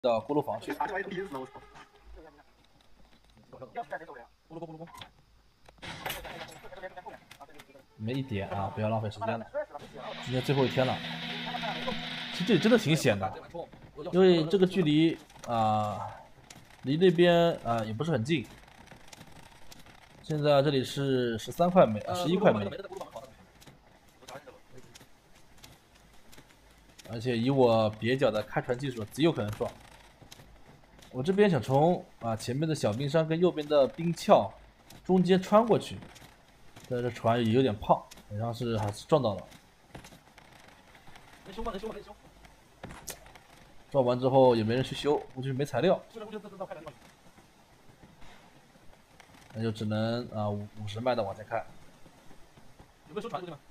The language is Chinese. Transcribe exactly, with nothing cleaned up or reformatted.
到锅炉房去。没一点啊，不要浪费时间了。今天最后一天了，其实这里真的挺险的，因为这个距离啊，离那边啊也不是很近。现在这里是十三块煤，十一块煤。 而且以我蹩脚的开船技术，极有可能撞。我这边想从啊前面的小冰山跟右边的冰壳中间穿过去，但是这船也有点胖，好像是还是撞到了。能修吗？能修吗？可以修。撞完之后也没人去修，估计没材料。那就只能啊五五十迈的往前开。有没有修船这个地方？